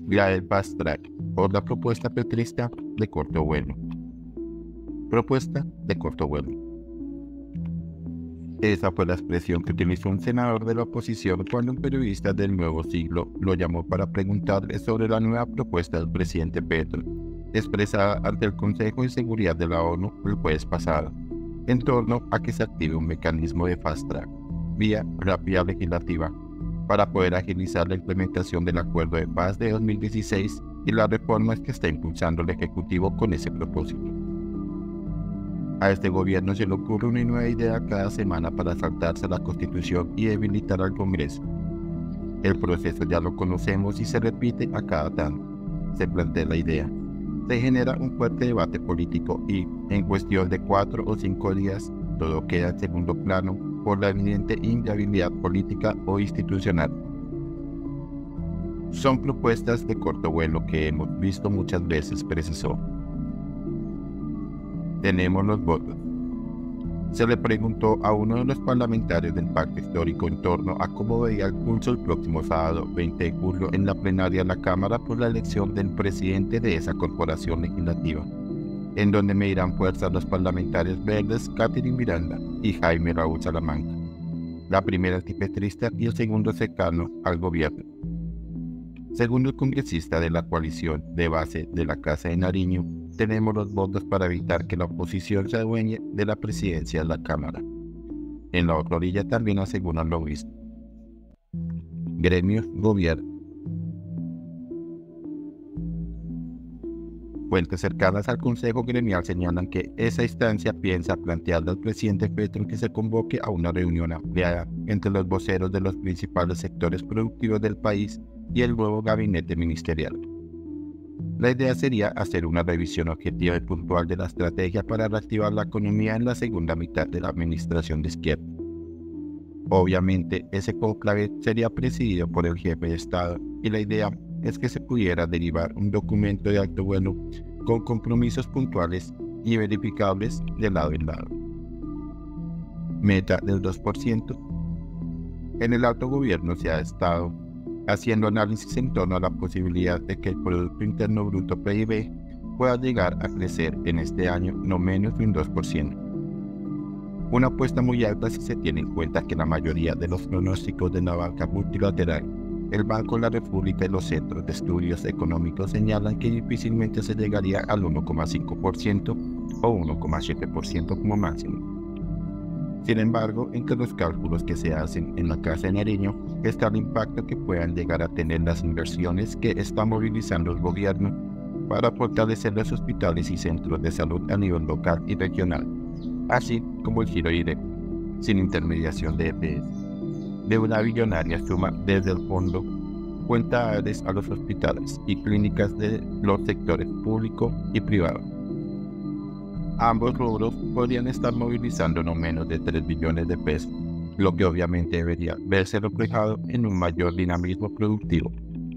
La del Fast Track, por la propuesta petrista de corto vuelo. Propuesta de corto vuelo. Esa fue la expresión que utilizó un senador de la oposición cuando un periodista del Nuevo Siglo lo llamó para preguntarle sobre la nueva propuesta del presidente Petro, expresada ante el Consejo de Seguridad de la ONU el jueves pasado, en torno a que se active un mecanismo de fast track, vía rápida legislativa, para poder agilizar la implementación del Acuerdo de Paz de 2016 y las reformas que está impulsando el Ejecutivo con ese propósito. A este gobierno se le ocurre una nueva idea cada semana para saltarse la Constitución y debilitar al Congreso. El proceso ya lo conocemos y se repite a cada tanto. Se plantea la idea. Se genera un fuerte debate político y, en cuestión de 4 o 5 días, todo queda en segundo plano por la evidente inviabilidad política o institucional. Son propuestas de corto vuelo que hemos visto muchas veces, precisó. Tenemos los votos. Se le preguntó a uno de los parlamentarios del Pacto Histórico en torno a cómo veía el pulso el próximo sábado 20 de julio en la plenaria de la Cámara por la elección del presidente de esa corporación legislativa, en donde medirán fuerza los parlamentarios verdes Catherine Miranda y Jaime Raúl Salamanca, la primera antipetrista y el segundo cercano al gobierno. Según el congresista de la coalición de base de la Casa de Nariño, tenemos los votos para evitar que la oposición se adueñe de la presidencia de la Cámara. En la otra orilla también aseguran lo mismo. Gremios, gobierno. Fuentes cercanas al Consejo Gremial señalan que esa instancia piensa plantearle al presidente Petro que se convoque a una reunión ampliada entre los voceros de los principales sectores productivos del país y el nuevo gabinete ministerial. La idea sería hacer una revisión objetiva y puntual de la estrategia para reactivar la economía en la segunda mitad de la administración de izquierda. Obviamente, ese conclave sería presidido por el jefe de Estado y la idea es que se pudiera derivar un documento de alto vuelo con compromisos puntuales y verificables de lado en lado. Meta del 2%. En el alto gobierno se ha estado haciendo análisis en torno a la posibilidad de que el Producto Interno Bruto PIB pueda llegar a crecer en este año no menos de un 2%. Una apuesta muy alta si se tiene en cuenta que la mayoría de los pronósticos de la banca multilateral, el Banco de la República y los centros de estudios económicos señalan que difícilmente se llegaría al 1,5% o 1,7% como máximo. Sin embargo, entre los cálculos que se hacen en la Casa de Nariño está el impacto que puedan llegar a tener las inversiones que está movilizando el gobierno para fortalecer los hospitales y centros de salud a nivel local y regional, así como el giro directo, sin intermediación de EPS, de una billonaria suma desde el fondo cuenta a los hospitales y clínicas de los sectores público y privado. Ambos rubros podrían estar movilizando no menos de 3 billones de pesos, lo que obviamente debería verse reflejado en un mayor dinamismo productivo.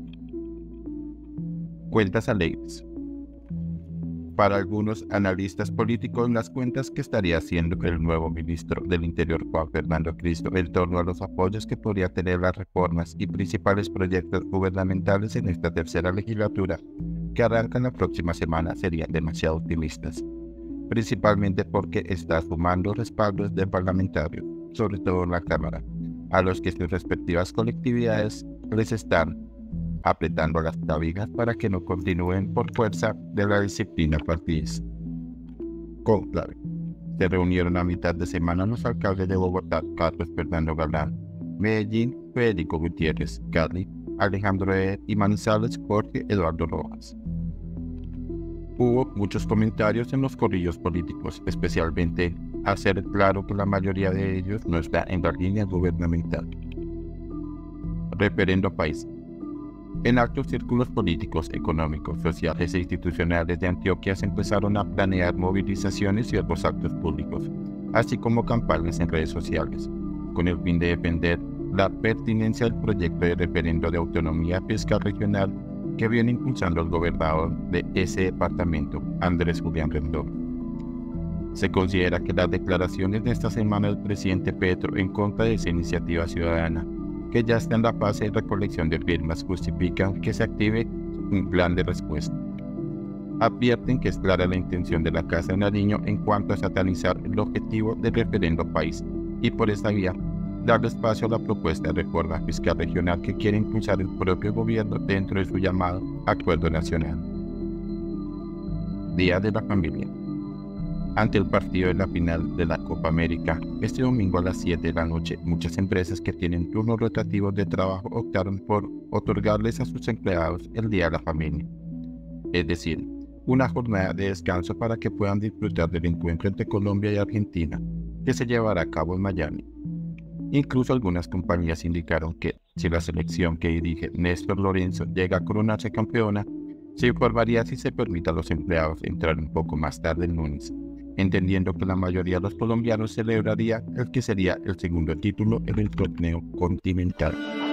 Cuentas alegres. Para algunos analistas políticos, las cuentas que estaría haciendo el nuevo ministro del Interior, Juan Fernando Cristo, en torno a los apoyos que podría tener las reformas y principales proyectos gubernamentales en esta tercera legislatura, que arrancan la próxima semana, serían demasiado optimistas, principalmente porque está sumando respaldos de parlamentarios, sobre todo en la Cámara, a los que sus respectivas colectividades les están apretando las clavijas para que no continúen por fuerza de la disciplina partidista. Conclave. Se reunieron a mitad de semana los alcaldes de Bogotá, Carlos Fernando Galán, Medellín, Federico Gutiérrez, Cali, Alejandro Eder y Manizales, Jorge Eduardo Rojas. Hubo muchos comentarios en los corrillos políticos, especialmente hacer claro que la mayoría de ellos no está en la línea gubernamental. Referendo país. En altos círculos políticos, económicos, sociales e institucionales de Antioquia se empezaron a planear movilizaciones y otros actos públicos, así como campañas en redes sociales, con el fin de defender la pertinencia del proyecto de referendo de autonomía fiscal regional que viene impulsando el gobernador de ese departamento, Andrés Julián Rendón. Se considera que las declaraciones de esta semana del presidente Petro en contra de esa iniciativa ciudadana, que ya está en la fase de recolección de firmas, justifican que se active un plan de respuesta. Advierten que es clara la intención de la Casa de Nariño en cuanto a satanizar el objetivo del referendo país y por esta vía darle espacio a la propuesta de reforma fiscal regional que quiere impulsar el propio gobierno dentro de su llamado Acuerdo Nacional. Día de la Familia. Ante el partido de la final de la Copa América, este domingo a las 7 de la noche, muchas empresas que tienen turnos rotativos de trabajo optaron por otorgarles a sus empleados el Día de la Familia, es decir, una jornada de descanso para que puedan disfrutar del encuentro entre Colombia y Argentina, que se llevará a cabo en Miami. Incluso algunas compañías indicaron que si la selección que dirige Néstor Lorenzo llega a coronarse campeona, se informaría si se permite a los empleados entrar un poco más tarde el lunes, entendiendo que la mayoría de los colombianos celebraría el que sería el segundo título en el torneo continental.